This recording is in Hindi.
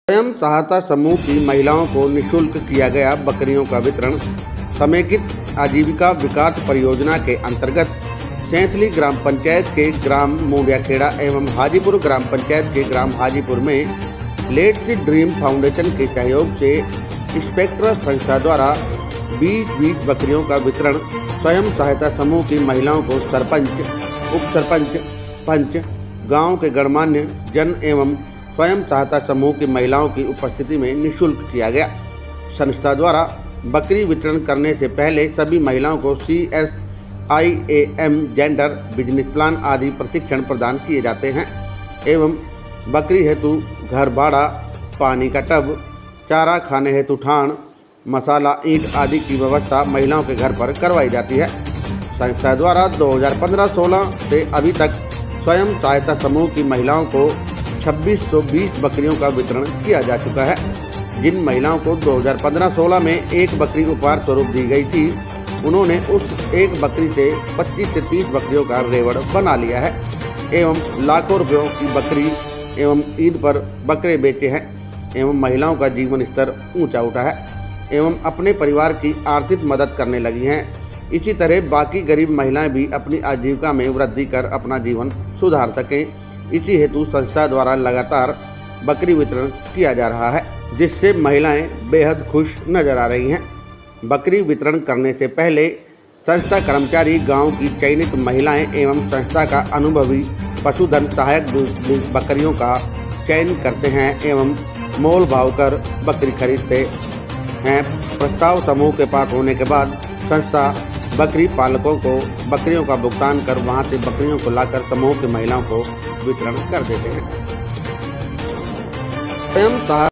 स्वयं सहायता समूह की महिलाओं को निःशुल्क किया गया बकरियों का वितरण। समेकित आजीविका विकास परियोजना के अंतर्गत सैंथली ग्राम पंचायत के ग्राम मूंडियाखेड़ा एवं हाजीपुर ग्राम पंचायत के ग्राम हाजीपुर में लेट्स ड्रीम फाउंडेशन के सहयोग से स्पेक्ट्रा संस्था द्वारा 20 बकरियों का वितरण स्वयं सहायता समूह की महिलाओं को सरपंच, उप सरपंच, पंच, गांव के गणमान्य जन एवं स्वयं सहायता समूह की महिलाओं की उपस्थिति में निःशुल्क किया गया। संस्था द्वारा बकरी वितरण करने से पहले सभी महिलाओं को CSIAM जेंडर बिजनेस प्लान आदि प्रशिक्षण प्रदान किए जाते हैं एवं बकरी हेतु घर भाड़ा, पानी का टब, चारा खाने हेतु ठाण, मसाला, ईंट आदि की व्यवस्था महिलाओं के घर पर करवाई जाती है। संस्था द्वारा 2015-16 से अभी तक स्वयं सहायता समूह की महिलाओं को 2620 बकरियों का वितरण किया जा चुका है। जिन महिलाओं को 2015-16 में एक बकरी उपहार स्वरूप दी गई थी, उन्होंने उस एक बकरी से 25 से 30 बकरियों का रेवड़ बना लिया है एवं लाखों रुपयों की बकरी एवं ईद पर बकरे बेचे हैं एवं महिलाओं का जीवन स्तर ऊंचा उठा है एवं अपने परिवार की आर्थिक मदद करने लगी हैं। इसी तरह बाकी गरीब महिलाएं भी अपनी आजीविका में वृद्धि कर अपना जीवन सुधार सकें। इसी हेतु संस्था द्वारा लगातार बकरी वितरण किया जा रहा है, जिससे महिलाएं बेहद खुश नजर आ रही हैं। बकरी वितरण करने से पहले संस्था कर्मचारी गांव की चयनित महिलाएं एवं संस्था का अनुभवी पशुधन सहायक बकरियों का चयन करते हैं एवं मोल भाव कर बकरी खरीदते हैं। प्रस्ताव समूह के पास होने के बाद संस्था बकरी पालकों को बकरियों का भुगतान कर वहां से बकरियों को लाकर समूह की महिलाओं को वितरण कर देते हैं।